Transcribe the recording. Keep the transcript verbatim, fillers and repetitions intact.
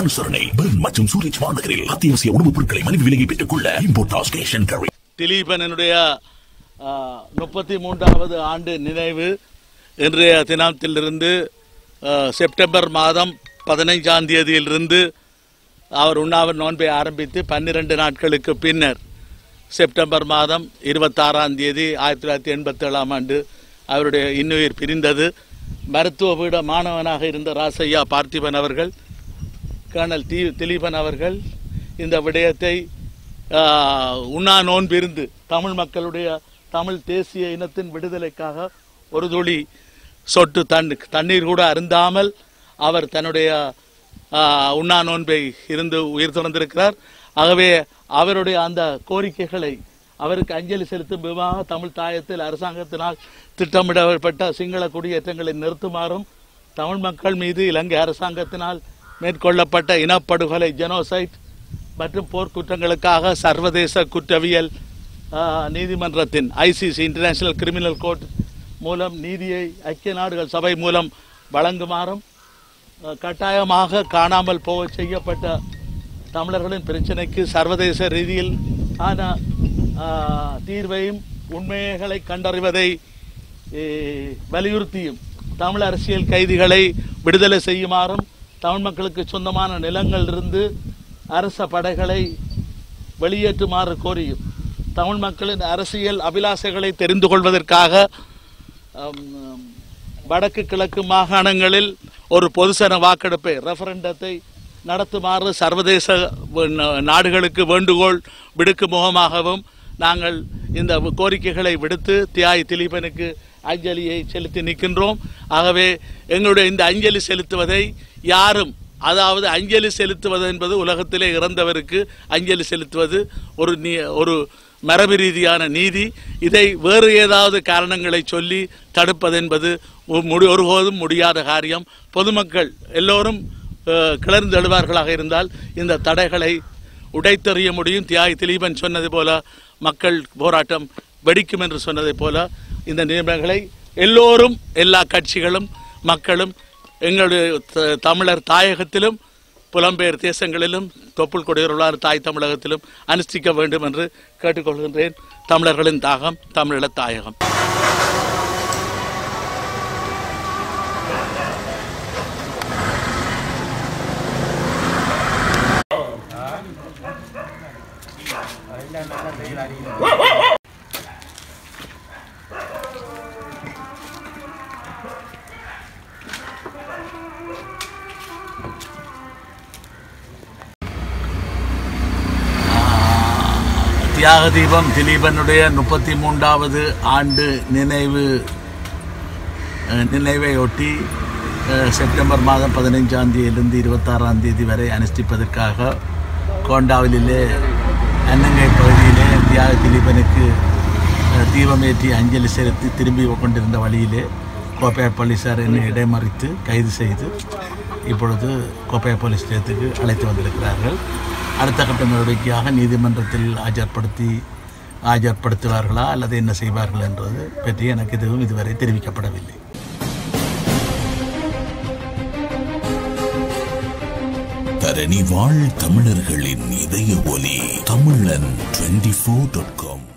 அனுசரணை பெர்ன் மற்றும் சூரிச் மாநகரில் அத்தியாவசிய உணவுப் பொருட்களை மலிவு விலையை பெற்றுக் கொள்ள இம்போர்ட்டாஸ் கேஷ் அண்ட் கேரி. திலீபனுடைய முப்பத்தி மூன்றாவது ஆண்டு நினைவு இன்றைய தினத்திலிருந்து செப்டம்பர் மாதம் பதினைஞ்சாம் தேதியிலிருந்து அவர் உண்ணாவிரத நோன்பை ஆரம்பித்து பன்னிரண்டு நாட்களுக்கு பின்னர் செப்டம்பர் மாதம் இருபத்தாறாம் தேதி ஆயிரத்தி தொள்ளாயிரத்தி எண்பத்தி ஏழாம் ஆண்டு அவருடைய இன்னுயிர் பிரிந்தது. மருத்துவ பீட மாணவனாக இருந்த ராசையா பார்த்திபன் அவர்கள், கர்னல் தி திலீபன் அவர்கள் இந்த விடயத்தை உண்ணா நோன்பிருந்து தமிழ் மக்களுடைய தமிழ் தேசிய இனத்தின் விடுதலைக்காக ஒரு துளி சொட்டு தண்ணி தண்ணீர் கூட அருந்தாமல் அவர் தன்னுடைய உண்ணா நோன்பை இருந்து உயிர் துறந்திருக்கிறார். ஆகவே அவருடைய அந்த கோரிக்கைகளை அவருக்கு அஞ்சலி செலுத்தும் விதமாக தமிழ் தாயத்தில் அரசாங்கத்தினால் திட்டமிடப்பட்ட சிங்கள குடியேற்றங்களை நிறுத்துமாறும், தமிழ் மக்கள் மீது இலங்கை அரசாங்கத்தினால் மேற்கொள்ளப்பட்ட இனப்படுகொலை ஜெனோசைட் மற்றும் போர்க்குற்றங்களுக்காக சர்வதேச குற்றவியல் நீதிமன்றத்தின் ஐசிசி இன்டர்நேஷனல் கிரிமினல் கோர்ட் மூலம் நீதியை ஐக்கிய நாடுகள் சபை மூலம் வழங்குமாறும், கட்டாயமாக காணாமல் போக செய்யப்பட்ட தமிழர்களின் பிரச்சனைக்கு சர்வதேச ரீதியில் ஆன தீர்வையும் உண்மைகளை கண்டறிவதை வலியுறுத்தியும் தமிழ் அரசியல் கைதிகளை விடுதலை செய்யுமாறும், தமிழ் மக்களுக்கு சொந்தமான நிலங்களிலிருந்து அரச படைகளை வெளியேற்றுமாறு கோரியும், தமிழ் மக்களின் அரசியல் அபிலாஷைகளை தெரிந்து கொள்வதற்காக வடக்கு கிழக்கு மாகாணங்களில் ஒரு பொதுசன வாக்கெடுப்பை ரெஃபரண்டத்தை நடத்துமாறு சர்வதேச நாடுகளுக்கு வேண்டுகோள் விடுக்கும் முகமாகவும் நாங்கள் இந்த கோரிக்கைகளை விடுத்து தியாகி திலீபனுக்கு அஞ்சலியை செலுத்தி நிற்கின்றோம். ஆகவே எங்களுடைய இந்த அஞ்சலி செலுத்துவதை யாரும், அதாவது அஞ்சலி செலுத்துவது என்பது உலகத்திலே இறந்தவருக்கு அஞ்சலி செலுத்துவது ஒரு ஒரு மரபு ரீதியான நீதி. இதை வேறு ஏதாவது காரணங்களை சொல்லி தடுப்பது என்பது ஒருபோதும் முடியாத காரியம். பொதுமக்கள் எல்லோரும் கிளர்ந்து எழுவார்களாக இருந்தால் இந்த தடைகளை உடைத்தெறிய முடியும். தியாகி திலீபன் சொன்னது போல மக்கள் போராட்டம் வெடிக்கும் என்று சொன்னதை போல இந்த நிலைமைகளை எல்லோரும், எல்லா கட்சிகளும் மக்களும் எங்களுடைய தமிழர் தாயகத்திலும் புலம்பெயர் தேசங்களிலும் தொப்புள் கொடியுள்ள தாய் தமிழகத்திலும் அனுஷ்டிக்க வேண்டும் என்று கேட்டுக்கொள்கின்றேன். தமிழர்களின் தாகம், தமிழீழ தாயகம். தியாக தீபம் திலீபனுடைய முப்பத்தி மூன்றாவது ஆண்டு நினைவு நினைவையொட்டி செப்டம்பர் மாதம் பதினைஞ்சாம் தேதியிலிருந்து இருபத்தாறாம் தேதி வரை அனுஷ்டிப்பதற்காக கோண்டாவிலே அன்னங்கை பகுதியிலே தியாக திலீபனுக்கு தீபமேற்றி அஞ்சலி செலுத்தி திரும்பி கொண்டிருந்த வழியிலே கோப்பையா போலீஸார் என்னை இடைமறித்து கைது செய்து இப்பொழுது கோப்பையா போலீஸ் நிலையத்துக்கு அழைத்து வந்திருக்கிறார்கள். அடுத்த கட்ட நடவடிக்கையாக நீதிமன்றத்தில் ஆஜர்படுத்தி ஆஜர்படுத்துவார்களா அல்லது என்ன செய்வார்கள் என்றது பற்றி எனக்கு எதுவும் இதுவரை தெரிவிக்கப்படவில்லை. தரணி வாழ் தமிழர்களின் இதய ஒலி தமிழன் டுவெண்டி ஃபோர் டாட் காம்.